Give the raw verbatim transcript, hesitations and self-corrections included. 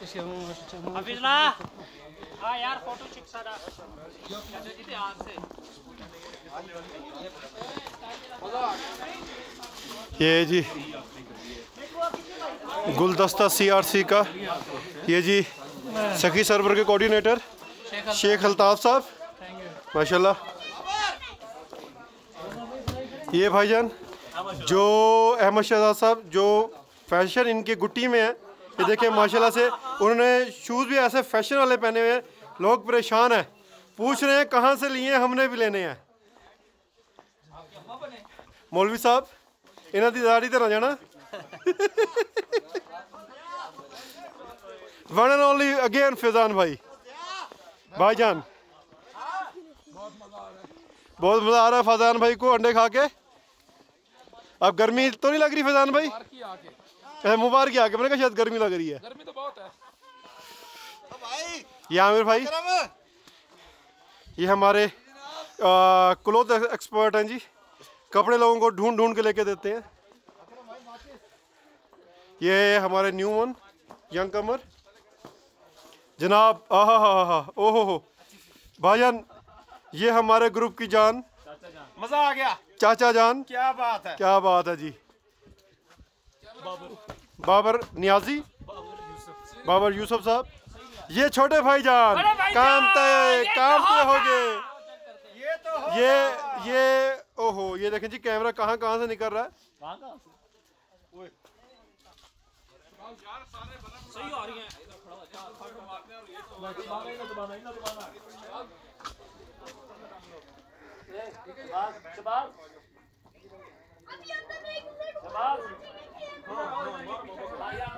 हफीजला हाँ यार फोटो चिक सारा ये जी गुलदस्ता सीआरसी का, ये जी सखी सर्वर के कोऑर्डिनेटर शेख अल्ताफ साहब माशाल्लाह। ये भाईजान जो अहमद शहजाद साहब जो फैशन इनके गुट्टी में है, ये देखिए माशाल्लाह से उन्होंने शूज़ भी ऐसे फैशन वाले पहने हुए हैं। लोग परेशान हैं, पूछ रहे हैं कहाँ से लिए हैं, हमने भी लेने हैं। मौलवी साहब इन्हों की दाढ़ी तो ना जाना। One and only again Faizan भाई, भाईजान बहुत मज़ा आ रहा है फैजान भाई को अंडे खा के। अब गर्मी तो नहीं लग रही फैजान भाई? मुबारक आके मैंने कहा शायद गर्मी लग रही है। गर्मी तो बहुत है ये आमिर भाई, ये हमारे क्लोथ एक्सपर्ट हैं जी, कपड़े लोगों को ढूंढ ढूंढ के लेके देते हैं। ये हमारे न्यू वन यंग कमर जनाब, आहा हा हा ओहो हो भाईजान, ये हमारे ग्रुप की जान, मजा आ गया चाचा जान, क्या बात है, क्या बात है जी। बाबर नियाजी, बाबर यूसुफ साहब, ये छोटे भाईजान काम तय काम तय हो गए। ये तो ये ये ओहो ये देखें जी कैमरा कहाँ कहाँ से निकल रहा है। सही आ रही है। शबाब